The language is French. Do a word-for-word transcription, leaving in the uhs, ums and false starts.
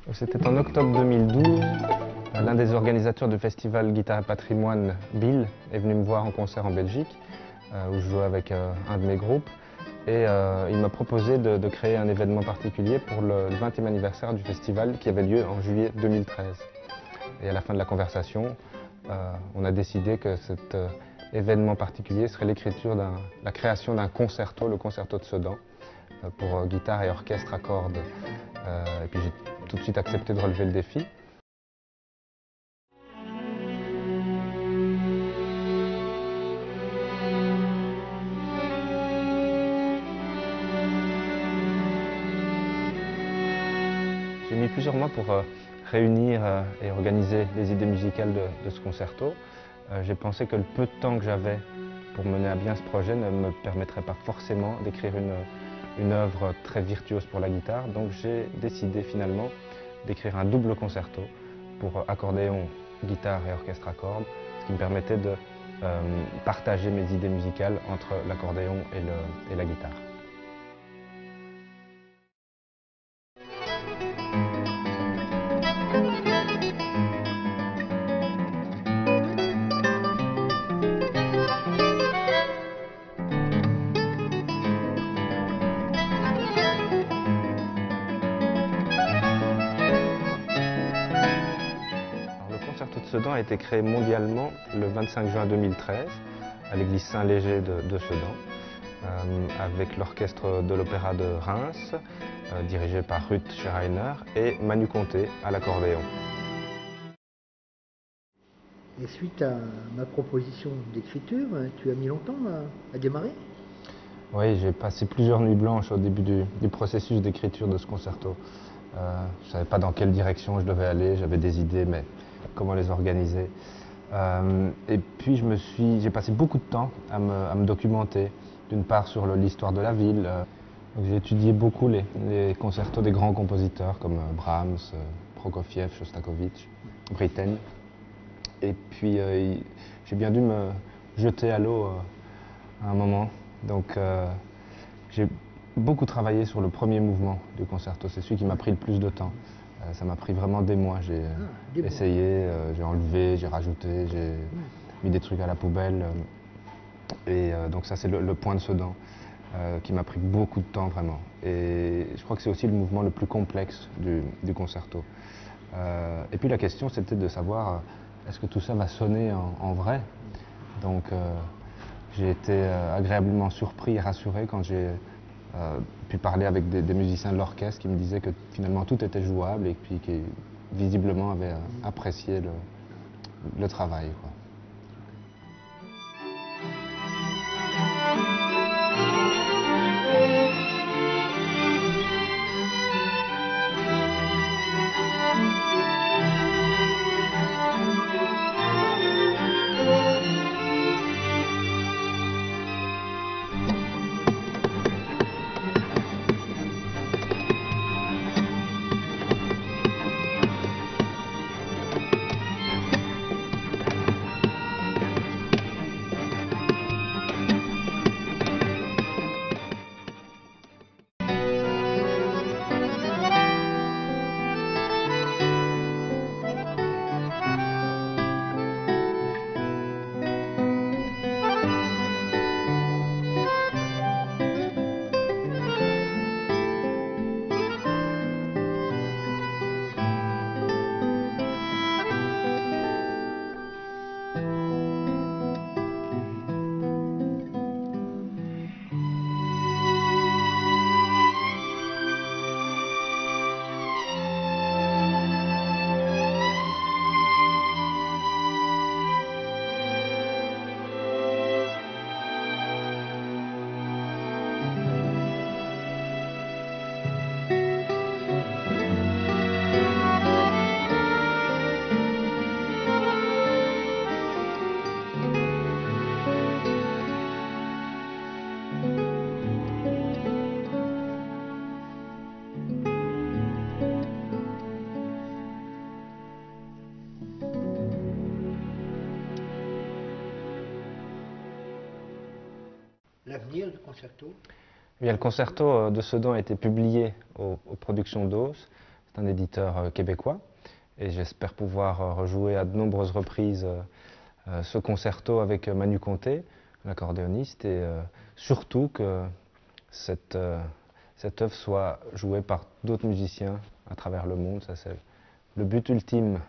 C'était en octobre deux mille douze. L'un des organisateurs du festival Guitare et Patrimoine, Bill, est venu me voir en concert en Belgique, euh, où je jouais avec euh, un de mes groupes. Et euh, il m'a proposé de, de créer un événement particulier pour le vingtième anniversaire du festival qui avait lieu en juillet deux mille treize. Et à la fin de la conversation, euh, on a décidé que cet euh, événement particulier serait l'écriture d'un, la création d'un concerto, le concerto de Sedan, euh, pour euh, guitare et orchestre à cordes. Euh, et puis j'ai tout de suite accepté de relever le défi. J'ai mis plusieurs mois pour euh, réunir euh, et organiser les idées musicales de, de ce concerto. Euh, j'ai pensé que le peu de temps que j'avais pour mener à bien ce projet ne me permettrait pas forcément d'écrire une, une œuvre très virtuose pour la guitare. Donc j'ai décidé finalement d'écrire un double concerto pour accordéon, guitare et orchestre à cordes, ce qui me permettait de euh, partager mes idées musicales entre l'accordéon et, le, et la guitare. Le concerto de Sedan a été créé mondialement le vingt-cinq juin deux mille treize à l'église Saint-Léger de, de Sedan, euh, avec l'orchestre de l'Opéra de Reims, euh, dirigé par Ruth Schreiner, et Manu Conté à l'accordéon. Et suite à ma proposition d'écriture, tu as mis longtemps à, à démarrer? Oui, j'ai passé plusieurs nuits blanches au début du, du processus d'écriture de ce concerto. Euh, je ne savais pas dans quelle direction je devais aller, j'avais des idées, mais comment les organiser. Euh, et puis je me suis, j'ai passé beaucoup de temps à me, à me documenter, d'une part sur l'histoire de la ville. Euh, j'ai étudié beaucoup les, les concertos des grands compositeurs comme euh, Brahms, euh, Prokofiev, Shostakovich, Britten. Et puis euh, j'ai bien dû me jeter à l'eau euh, à un moment. Donc euh, j'ai beaucoup travaillé sur le premier mouvement du concerto, c'est celui qui m'a pris le plus de temps. Euh, ça m'a pris vraiment des mois, j'ai ah, essayé, euh, j'ai enlevé, j'ai rajouté, j'ai mmh. mis des trucs à la poubelle. Et euh, donc ça c'est le, le point de Sedan euh, qui m'a pris beaucoup de temps vraiment. Et je crois que c'est aussi le mouvement le plus complexe du, du concerto. Euh, et puis la question c'était de savoir est-ce que tout ça va sonner en, en vrai. Donc euh, j'ai été euh, agréablement surpris et rassuré quand j'ai euh, pu parler avec des, des musiciens de l'orchestre qui me disaient que finalement tout était jouable et puis qui visiblement avaient euh, apprécié le, le travail, quoi. L'avenir du concerto? Bien, le concerto de Sedan a été publié aux, aux productions d'Os. c'est un éditeur euh, québécois. Et j'espère pouvoir euh, rejouer à de nombreuses reprises euh, euh, ce concerto avec euh, Manu Conté, l'accordéoniste, et euh, surtout que cette, euh, cette œuvre soit jouée par d'autres musiciens à travers le monde. Ça, c'est le but ultime.